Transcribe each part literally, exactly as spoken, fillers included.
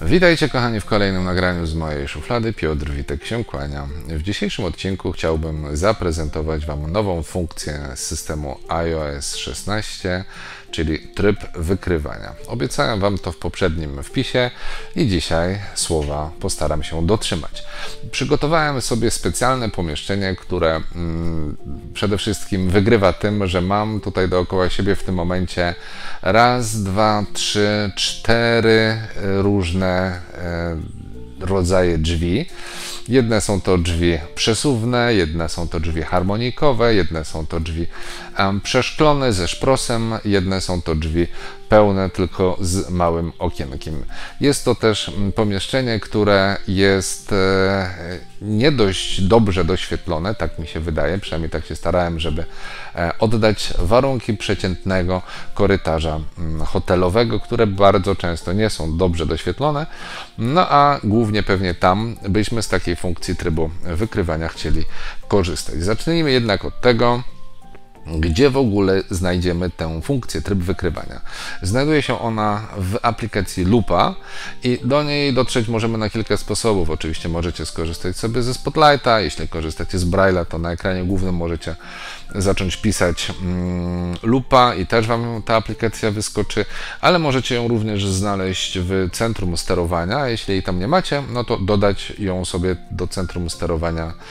Witajcie kochani w kolejnym nagraniu z mojej szuflady. Piotr Witek się kłania. W dzisiejszym odcinku chciałbym zaprezentować Wam nową funkcję z systemu iOS szesnaście, czyli tryb wykrywania. Obiecałem Wam to w poprzednim wpisie i dzisiaj słowa postaram się dotrzymać. Przygotowałem sobie specjalne pomieszczenie, które mm, przede wszystkim wygrywa tym, że mam tutaj dookoła siebie w tym momencie raz, dwa, trzy, cztery różne e, rodzaje drzwi. Jedne są to drzwi przesuwne, jedne są to drzwi harmonikowe, jedne są to drzwi um, przeszklone ze szprosem, jedne są to drzwi pełne tylko z małym okienkiem. Jest to też pomieszczenie, które jest e, nie dość dobrze doświetlone, tak mi się wydaje, przynajmniej tak się starałem, żeby e, oddać warunki przeciętnego korytarza m, hotelowego, które bardzo często nie są dobrze doświetlone, no a głównie pewnie tam byśmy z takiej funkcji trybu wykrywania chcieli korzystać. Zacznijmy jednak od tego, gdzie w ogóle znajdziemy tę funkcję, tryb wykrywania. Znajduje się ona w aplikacji Lupa i do niej dotrzeć możemy na kilka sposobów. Oczywiście możecie skorzystać sobie ze Spotlighta, jeśli korzystacie z Braille'a, to na ekranie głównym możecie zacząć pisać mm, Lupa i też Wam ta aplikacja wyskoczy, ale możecie ją również znaleźć w centrum sterowania, a jeśli jej tam nie macie, no to dodać ją sobie do centrum sterowania e,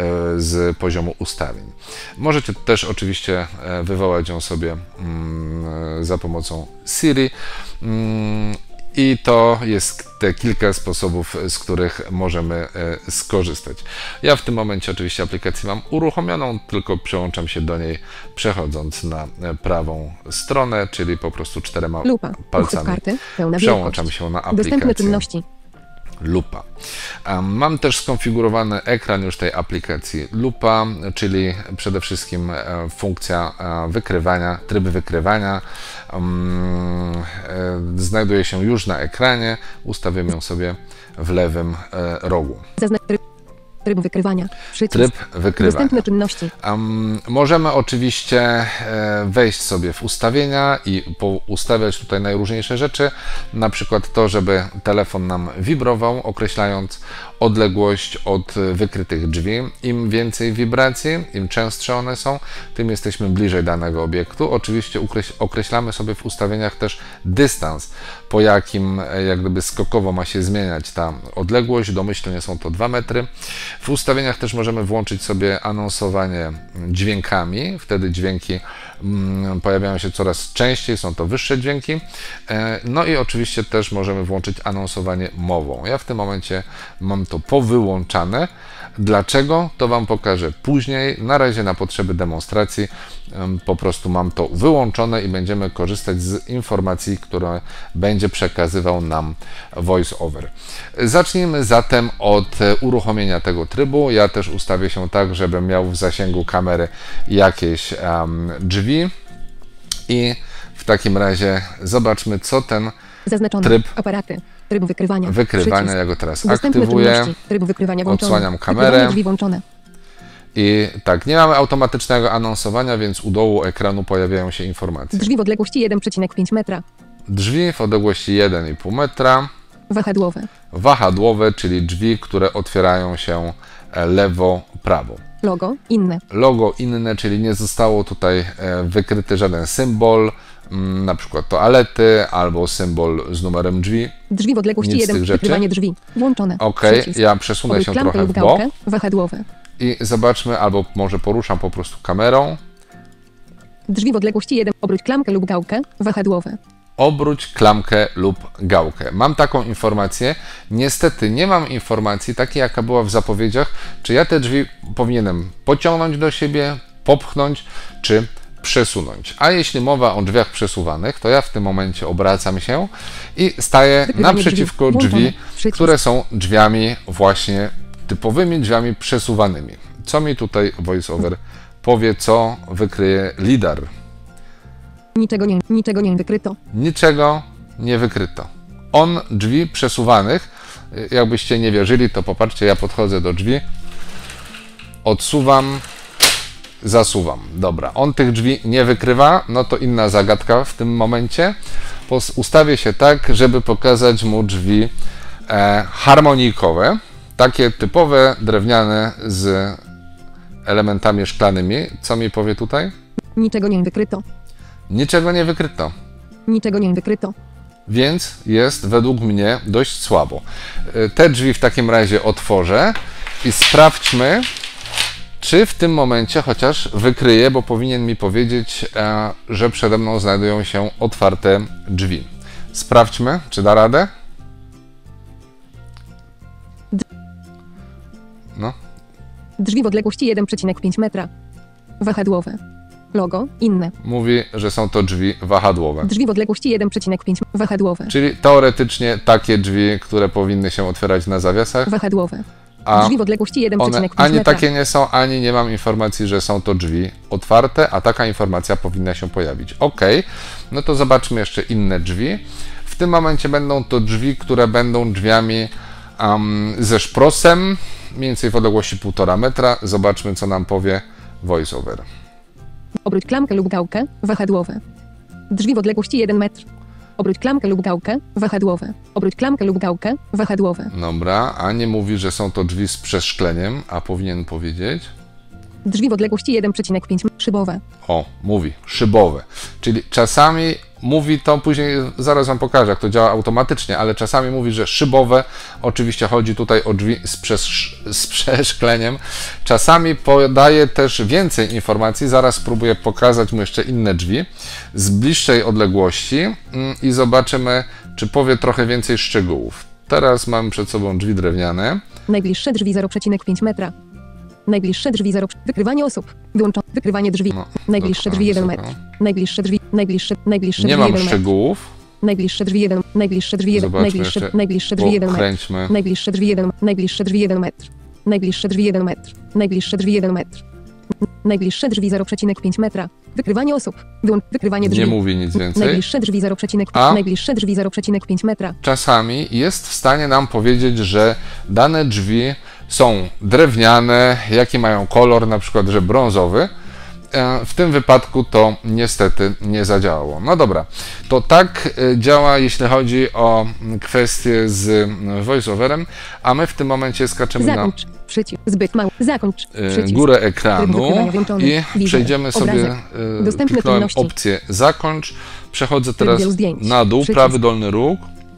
z poziomu ustawień. Możecie też oczywiście wywołać ją sobie mm, za pomocą Siri mm, i to jest te kilka sposobów, z których możemy e, skorzystać. Ja w tym momencie oczywiście aplikację mam uruchomioną, tylko przełączam się do niej przechodząc na prawą stronę, czyli po prostu czterema Lupa. palcami karty, przełączam się na aplikację Lupa. Mam też skonfigurowany ekran już tej aplikacji Lupa, czyli przede wszystkim funkcja wykrywania, tryb wykrywania znajduje się już na ekranie. Ustawimy ją sobie w lewym rogu. Tryb wykrywania. Przycisk. Tryb wykrywania. Dostępne czynności. Um, możemy oczywiście e, wejść sobie w ustawienia i ustawiać tutaj najróżniejsze rzeczy, na przykład to, żeby telefon nam wibrował, określając odległość od wykrytych drzwi. Im więcej wibracji, im częstsze one są, tym jesteśmy bliżej danego obiektu. Oczywiście określamy sobie w ustawieniach też dystans, po jakim jak gdyby skokowo ma się zmieniać ta odległość. Domyślnie są to dwa metry. W ustawieniach też możemy włączyć sobie anonsowanie dźwiękami. Wtedy dźwięki mm, pojawiają się coraz częściej, są to wyższe dźwięki. E, no i oczywiście też możemy włączyć anonsowanie mową. Ja w tym momencie mam to powyłączane. Dlaczego? To Wam pokażę później. Na razie na potrzeby demonstracji po prostu mam to wyłączone i będziemy korzystać z informacji, które będzie przekazywał nam VoiceOver. Zacznijmy zatem od uruchomienia tego trybu. Ja też ustawię się tak, żebym miał w zasięgu kamery jakieś um, drzwi i w takim razie zobaczmy, co ten Zaznaczone. tryb aparaty. Tryb wykrywania. Wykrywania, ja go teraz Dostępne aktywuję, czynności. Tryb wykrywania włączony. odsłaniam kamerę drzwi włączone. i tak, nie mamy automatycznego anonsowania, więc u dołu ekranu pojawiają się informacje. Drzwi w odległości jeden przecinek pięć metra. Drzwi w odległości jeden i pół metra. Wahadłowe. Wahadłowe, czyli drzwi, które otwierają się lewo, prawo. Logo inne. Logo inne, czyli nie zostało tutaj wykryty żaden symbol, na przykład toalety albo symbol z numerem drzwi. Drzwi w odległości jeden, wykrywanie drzwi. Włączone. Ok, ja przesunę Obróć się klamkę trochę w lub bok. gałkę, wahadłowe. I zobaczmy, albo może poruszam po prostu kamerą. Drzwi w odległości jeden, obróć klamkę lub gałkę, wahadłowe. Obróć klamkę lub gałkę. Mam taką informację. Niestety nie mam informacji takiej, jaka była w zapowiedziach, czy ja te drzwi powinienem pociągnąć do siebie, popchnąć, czy przesunąć. A jeśli mowa o drzwiach przesuwanych, to ja w tym momencie obracam się i staję naprzeciwko drzwi, które są drzwiami właśnie typowymi drzwiami przesuwanymi. Co mi tutaj VoiceOver powie, co wykryje lidar? Niczego nie, niczego nie wykryto. Niczego nie wykryto. On drzwi przesuwanych, jakbyście nie wierzyli, to popatrzcie, ja podchodzę do drzwi, odsuwam, zasuwam. Dobra, on tych drzwi nie wykrywa, no to inna zagadka w tym momencie. Ustawię się tak, żeby pokazać mu drzwi e, harmonijkowe, takie typowe, drewniane z elementami szklanymi. Co mi powie tutaj? Niczego nie wykryto. Niczego nie wykryto. Niczego nie wykryto. Więc jest według mnie dość słabo. Te drzwi w takim razie otworzę i sprawdźmy, czy w tym momencie chociaż wykryje, bo powinien mi powiedzieć, że przede mną znajdują się otwarte drzwi. Sprawdźmy, czy da radę. No. Drzwi w odległości jeden przecinek pięć metra. Wahadłowe. Logo inne. Mówi, że są to drzwi wahadłowe. Drzwi w odległości jeden przecinek pięć wahadłowe. Czyli teoretycznie takie drzwi, które powinny się otwierać na zawiasach. Wahadłowe. A drzwi w odległości jeden przecinek pięć one ani metra. takie nie są, ani nie mam informacji, że są to drzwi otwarte, a taka informacja powinna się pojawić. Ok, no to zobaczmy jeszcze inne drzwi. W tym momencie będą to drzwi, które będą drzwiami um, ze szprosem, mniej więcej w odległości półtora metra. Zobaczmy, co nam powie VoiceOver. Obróć klamkę lub gałkę, wahadłowe. Drzwi w odległości jeden metr. Obróć klamkę lub gałkę, wahadłowe. Obróć klamkę lub gałkę, wahadłowe. Dobra, a nie mówi, że są to drzwi z przeszkleniem, a powinien powiedzieć? Drzwi w odległości jeden przecinek pięć szybowe. O, mówi, szybowe. Czyli czasami mówi to, później zaraz wam pokażę, jak to działa automatycznie, ale czasami mówi, że szybowe, oczywiście chodzi tutaj o drzwi z, przesz z przeszkleniem. Czasami podaje też więcej informacji, zaraz spróbuję pokazać mu jeszcze inne drzwi z bliższej odległości i zobaczymy, czy powie trochę więcej szczegółów. Teraz mamy przed sobą drzwi drewniane. Najbliższe drzwi zero przecinek pięć metra. Najbliższe drzwi zero. Wykrywanie osób. Wyłączone. Wykrywanie drzwi. No, najbliższe drzwi jeden metr. Najbliższe drzwi. Najbliższe. Najbliższe Nie drzwi mam jeden metr. szczegółów. Najbliższe drzwi jeden. Najbliższe drzwi jeden. Zobaczmy Najbliższe. jeszcze, Najbliższe drzwi jeden metr. pokręćmy. Najbliższe drzwi jeden. Najbliższe drzwi jeden metr. Najbliższe drzwi jeden metr. Najbliższe drzwi jeden metr. Najbliższe drzwi zero przecinek pięć metra. Wykrywanie osób. Wyłącz. Wykrywanie drzwi. Nie mówi nic więcej. Najbliższe drzwi zero przecinek pięć. A? Najbliższe drzwi zero przecinek pięć metra. Czasami jest w stanie nam powiedzieć, że dane drzwi są drewniane, jaki mają kolor, na przykład, że brązowy. W tym wypadku to niestety nie zadziałało. No dobra, to tak działa, jeśli chodzi o kwestie z VoiceOverem, a my w tym momencie skaczemy Zakończ. na Przycisk. Zbyt mały. Zakończ. Przycisk. górę ekranu włączony. i Widzę. przejdziemy sobie, Obrazek. Dostępne kliknąłem czynności. opcję zakończ, przechodzę teraz wielu zdjęć. na dół, Przycisk. prawy dolny róg.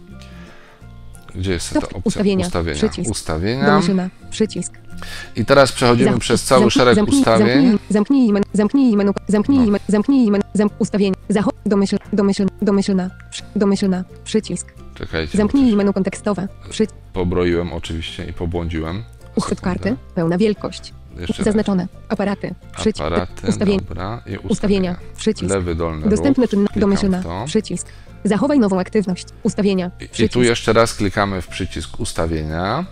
Gdzie jest ta Stop. opcja? Ustawienia. Ustawienia. Przycisk. Ustawienia. Domyślna. Przycisk. I teraz przechodzimy Zam- przez cały zamknij- szereg zamknij- ustawień. Zamknij menu, zamknij menu, zamknij No. menu, zamknij menu, zam, ustawienie, zachod, domyśl, domyśl, domyślna, przy, domyślna, przycisk, Czekajcie, zamknij menu kontekstowe, przy, pobroiłem oczywiście i pobłądziłem. uchwyt Sekundę. karty, pełna wielkość, Jeszcze zaznaczone, aparaty, przycisk, aparaty, ustawienie, dobra, i ustawienia. ustawienia, przycisk, Lewy dolny dostępne ruch, czynności, klikam domyślna, w to. przycisk, zachowaj nową aktywność, ustawienia, I, I przycisk, tu jeszcze raz klikamy w przycisk ustawienia,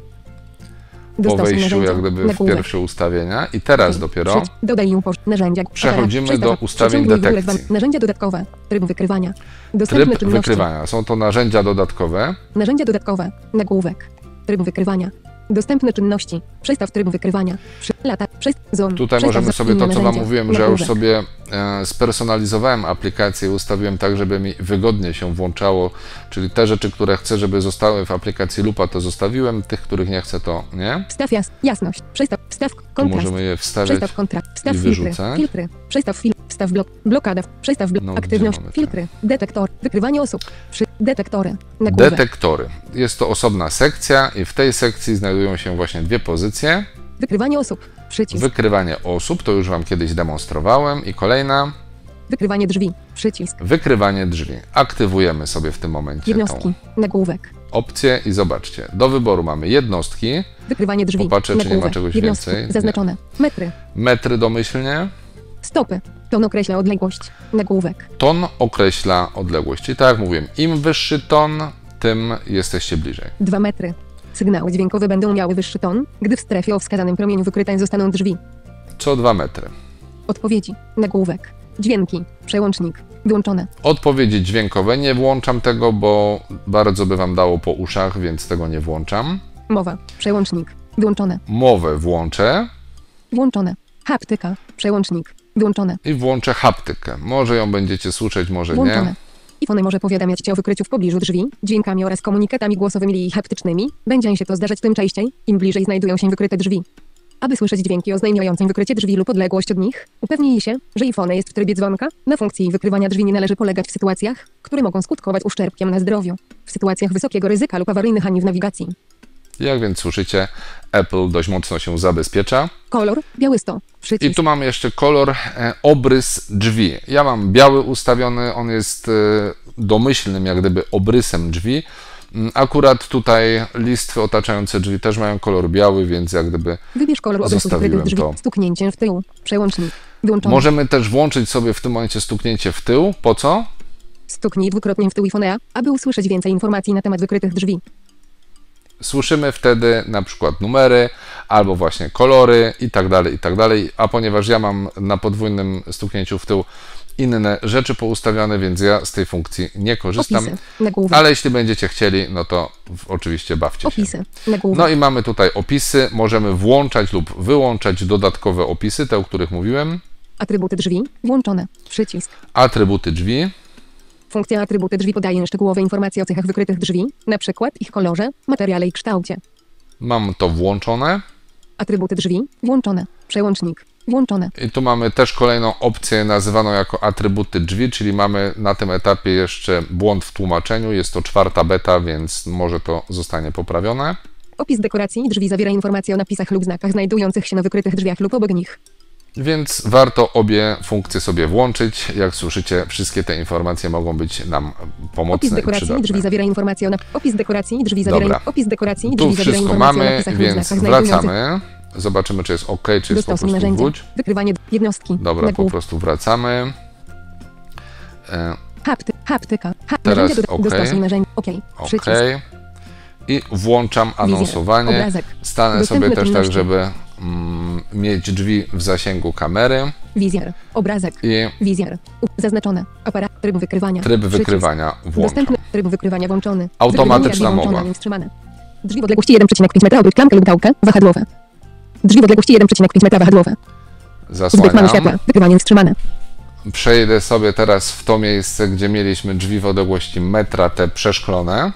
po dostosuj wejściu narzędzia, jak gdyby w nagłówek. pierwsze ustawienia i teraz dopiero Przycisk, dodaj i uporz, narzędzia, Przechodzimy aparat, do przestaw- ustawień przeciągnij w górę detekcji. dwa- narzędzia dodatkowe, tryb wykrywania, dostępne tryb czynności. wykrywania. Są to narzędzia dodatkowe. Narzędzia dodatkowe. Nagłówek. Tryb wykrywania. Dostępne czynności. Przestaw tryb wykrywania. Przy, lata. Przest, zon. Tutaj przestaw możemy sobie to, inne co Wam narzędzia. mówiłem, że ja już Nagłówek. sobie e, spersonalizowałem aplikację, ustawiłem tak, żeby mi wygodnie się włączało, czyli te rzeczy, które chcę, żeby zostały w aplikacji Lupa, to zostawiłem, tych, których nie chcę, to nie. Wstaw jas, jasność. Przestaw. Wstaw Tu kontrast. możemy je wstawiać. Przestaw kontrast. Wstaw i filtry. wyrzucać. Filtry. Przestaw film. Wstaw blok. Blokada. Przestaw blok. No, gdzie Aktywność. mamy to? Filtry. Detektor. Wykrywanie osób. Przy, detektory. Nagłówek. Detektory. Jest to osobna sekcja i w tej sekcji znajdują się właśnie dwie pozycje. Wykrywanie osób. Przycisk. Wykrywanie osób, to już Wam kiedyś demonstrowałem. I kolejna, Wykrywanie drzwi. Przycisk. wykrywanie drzwi. Aktywujemy sobie w tym momencie Jednostki. tą Nagłówek. opcję i zobaczcie, do wyboru mamy jednostki, Wykrywanie drzwi. Popatrzę, czy nie ma Nagłówek. czegoś Jednostki. więcej. Nie. Zaznaczone. Metry. metry domyślnie, Stopy. Ton określa odległość. Nagłówek. ton określa odległość. I tak jak mówiłem, im wyższy ton, tym jesteście bliżej. dwa metry. Sygnały dźwiękowe będą miały wyższy ton, gdy w strefie o wskazanym promieniu wykrytań zostaną drzwi. Co dwa metry. Odpowiedzi. Nagłówek. Dźwięki. Przełącznik. Wyłączone. Odpowiedzi dźwiękowe, nie włączam tego, bo bardzo by Wam dało po uszach, więc tego nie włączam. Mowa. Przełącznik. Wyłączone. Mowę włączę Włączone. Haptyka. Przełącznik. Wyłączone. i włączę haptykę. Może ją będziecie słyszeć, może Włączone. nie. iPhone może powiadamiać Cię o wykryciu w pobliżu drzwi, dźwiękami oraz komunikatami głosowymi i haptycznymi. Będzie się to zdarzać tym częściej, im bliżej znajdują się wykryte drzwi. Aby słyszeć dźwięki oznajmiające wykrycie drzwi lub odległość od nich, upewnij się, że iPhone jest w trybie dzwonka. Na funkcji wykrywania drzwi nie należy polegać w sytuacjach, które mogą skutkować uszczerbkiem na zdrowiu, w sytuacjach wysokiego ryzyka lub awaryjnych ani w nawigacji. Jak więc słyszycie, Apple dość mocno się zabezpiecza. Kolor białysto. Przycisk. I tu mamy jeszcze kolor, e, obrys drzwi. Ja mam biały ustawiony, on jest e, domyślnym jak gdyby obrysem drzwi. Akurat tutaj listwy otaczające drzwi też mają kolor biały, więc jak gdyby Wybierz kolor obrysu wykrytych drzwi. to. Stuknięcie w tył. Przełącznik. Wyłączony. Możemy też włączyć sobie w tym momencie stuknięcie w tył. Po co? Stuknij dwukrotnie w tył iPhone'a, aby usłyszeć więcej informacji na temat wykrytych drzwi. Słyszymy wtedy na przykład numery, albo właśnie kolory i tak dalej, i tak dalej. A ponieważ ja mam na podwójnym stuknięciu w tył inne rzeczy poustawiane, więc ja z tej funkcji nie korzystam. Opisy. Nagłówek. Ale jeśli będziecie chcieli, no to w, oczywiście bawcie się. Opisy. Nagłówek. No i mamy tutaj opisy. Możemy włączać lub wyłączać dodatkowe opisy, te, o których mówiłem. Atrybuty drzwi. Włączone. Przycisk. Atrybuty drzwi. Funkcja atrybuty drzwi podaje szczegółowe informacje o cechach wykrytych drzwi, na przykład ich kolorze, materiale i kształcie. Mam to włączone. Atrybuty drzwi. Włączone. Przełącznik. Włączone. I tu mamy też kolejną opcję nazywaną jako atrybuty drzwi, czyli mamy na tym etapie jeszcze błąd w tłumaczeniu. Jest to czwarta beta, więc może to zostanie poprawione. Opis dekoracji drzwi zawiera informacje o napisach lub znakach znajdujących się na wykrytych drzwiach lub obok nich. Więc warto obie funkcje sobie włączyć. Jak słyszycie, wszystkie te informacje mogą być nam pomocne Opis i dekoracji przydatne. drzwi zawiera informacje o nap- Opis dekoracji drzwi zawiera Dobra. Opis dekoracji Tu drzwi zawiera wszystko informacje o mamy, napisach lub więc znakach znajdujących. wracamy. Zobaczymy, czy jest OK, czy jest po Dostosuj prostu narzędzia. wróć. Wykrywanie jednostki. Dobra, po Nagłów. prostu wracamy. E, Hapty, haptyka. Ha, Teraz narzędzia do, OK. Dostosuj narzędzia. OK. OK. Przycisk. I włączam anonsowanie. Obrazek. Stanę Dostępne sobie też tak, czynności. żeby mm, mieć drzwi w zasięgu kamery. Wizjer. Obrazek. I Wizjer. U, zaznaczone. Aparat. Tryb wykrywania. tryb Przycisk. wykrywania włączam. Dostępny tryb wykrywania włączony. Automatyczna Wykrywanie mowa. włączone, wstrzymane. Drzwi w odległości jeden przecinek pięć metra, obróć klamkę lub gałkę, wahadłowe. Drzwi w odległości jeden przecinek pięć metra, wahadłowe. Zbyt mało światła, Zasłaniam. wykrywanie wstrzymane. Przejdę sobie teraz w to miejsce, gdzie mieliśmy drzwi w odległości metra, te przeszklone.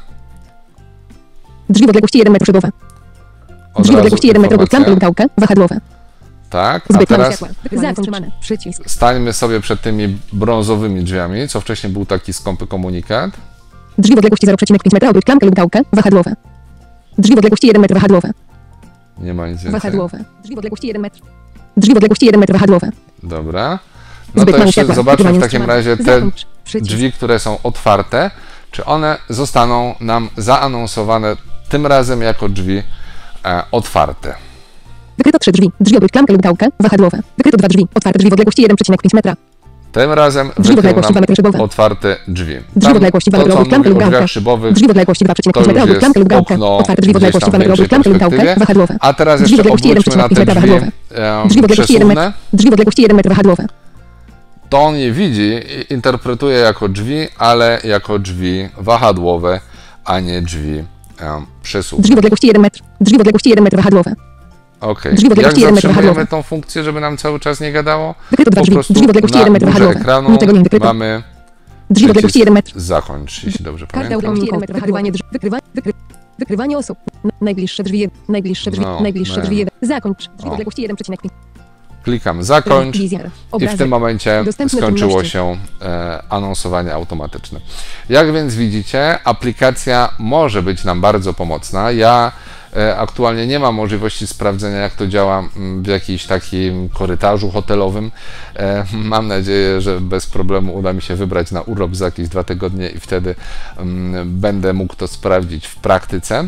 Drzwi w odległości jeden metr szybowe. Od Drzwi w razu odległości jeden metr, obróć klamkę lub informacja. gałkę, wahadłowe. Tak, a Zbyt mało teraz światła, wykrywanie wstrzymane. Przycisk. stańmy sobie przed tymi brązowymi drzwiami, co wcześniej był taki skąpy komunikat. Drzwi w odległości zero przecinek pięć metra, obróć klamkę lub gałkę, wahadłowe. Drzwi w odległości jeden metr, wahadłowe. Nie ma nic więcej. Wahadłowe. Drzwi w odległości jeden metr. Drzwi w odległości jeden metr, wahadłowe. Dobra. No Zbyt to mało jeszcze światła, zobaczmy w wykrywanie takim wstrzymane. razie te Zakończ. Przycisk. drzwi, które są otwarte, czy one zostaną nam zaanonsowane tym razem jako drzwi e, otwarte. Wykryto trzy drzwi. Drzwi obróć klamkę lub gałkę, wahadłowe. Wykryto dwa drzwi. Otwarte drzwi w odległości jeden przecinek pięć metra. Tym razem Drzwi w wykrył odległości dwa nam metry szybowe. otwarte drzwi. Drzwi w Tam odległości dwa to, metry, co on obróć klamkę mówi lub o drzwiach gałkę. szybowych, Drzwi w odległości dwa przecinek to pięć metra, już obróć klamkę lub jest gałkę. okno Otwarte drzwi w gdzieś odległości tam dwa metry, w obróć klamkę lub gałkę, perspektywie. wahadłowe. A teraz Drzwi w jeszcze odległości jeden obróćmy na przecinek te pięć metra, drzwi wahadłowe. e, Drzwi w odległości jeden metr. przesuwne. Drzwi w odległości jeden metr, wahadłowe. To on je widzi i interpretuje jako drzwi, ale jako drzwi wahadłowe, a nie drzwi um, przesuwne. Drzwi w odległości jeden metr. Drzwi w odległości jeden metr, wahadłowe. Okej. Drzwi w Jak odległości jeden metr, zatrzymujemy wahadłowe. tą funkcję, żeby nam cały czas nie gadało? Wykryto dwa Po drzwi. prostu Drzwi w odległości na jeden metr, górze wahadłowe. ekranu Niczego nie wykryto. mamy Drzwi w odległości jeden metr. zakończ, jeśli dobrze Karta pamiętam. odległości jeden metr, wykrywanie drzwi. Wykrywanie, wykry, wykrywanie osób. N- Najbliższe drzwi jeden. Najbliższe drzwi. No, najbliższe man. drzwi jeden. Zakończ. Drzwi O. w odległości jeden przecinek pięć. Klikam zakończ Wizjer. i w Obrazek. tym momencie Dostępne skończyło czynności. się e, anonsowanie automatyczne. Jak więc widzicie, aplikacja może być nam bardzo pomocna. Ja e, aktualnie nie mam możliwości sprawdzenia, jak to działa mm, w jakimś takim korytarzu hotelowym. E, mam nadzieję, że bez problemu uda mi się wybrać na urlop za jakieś dwa tygodnie i wtedy mm, będę mógł to sprawdzić w praktyce.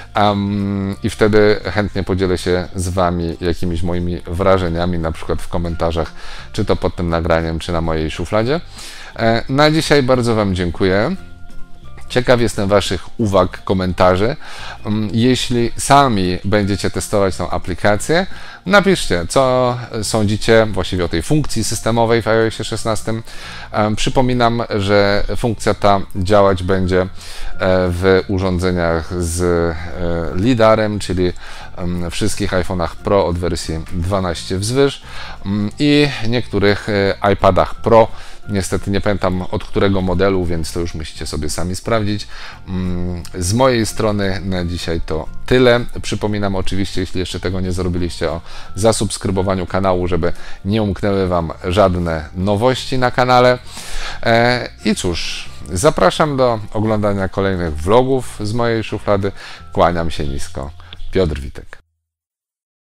Um, I wtedy chętnie podzielę się z Wami jakimiś moimi wrażeniami, na przykład w komentarzach, czy to pod tym nagraniem, czy na mojej szufladzie. E, na dzisiaj bardzo Wam dziękuję. Ciekaw jestem Waszych uwag, komentarzy. Um, Jeśli sami będziecie testować tą aplikację, napiszcie, co sądzicie właściwie o tej funkcji systemowej w iOSie szesnastym. Um, Przypominam, że funkcja ta działać będzie e, w urządzeniach z e, lidarem, czyli um, wszystkich iPhone'ach Pro od wersji dwanaście wzwyż um, i niektórych e, iPadach Pro Niestety nie pamiętam od którego modelu, więc to już musicie sobie sami sprawdzić. Z mojej strony na dzisiaj to tyle. Przypominam oczywiście, jeśli jeszcze tego nie zrobiliście, o zasubskrybowaniu kanału, żeby nie umknęły Wam żadne nowości na kanale. I cóż, zapraszam do oglądania kolejnych vlogów z mojej szuflady. Kłaniam się nisko. Piotr Witek.